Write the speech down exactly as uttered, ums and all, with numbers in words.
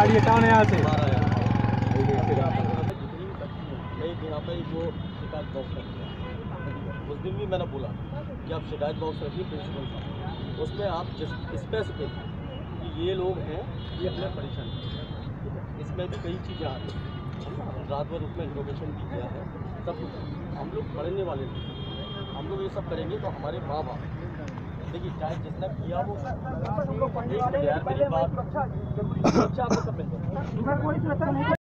गाड़ी हटाओ यहाँ से। यहाँ पे जो शिकायत बॉक्स रखी है, उस दिन भी मैंने बोला कि आप शिकायत बॉक्स रखिए प्रिंसिपल साहब, उसमें आप जिस स्पेसिफिक कि ये लोग हैं, ये अपने परेशान हैं, इसमें भी कई चीज़ें आ रही हैं। रात भर उसमें इन्फॉर्मेशन भी दिया है, सब कुछ। हम लोग पढ़ने वाले नहीं, हम लोग ये सब करेंगे तो हमारे माँ बाप, देखिए चाहे जिसने किया वो एक यार मेरी बात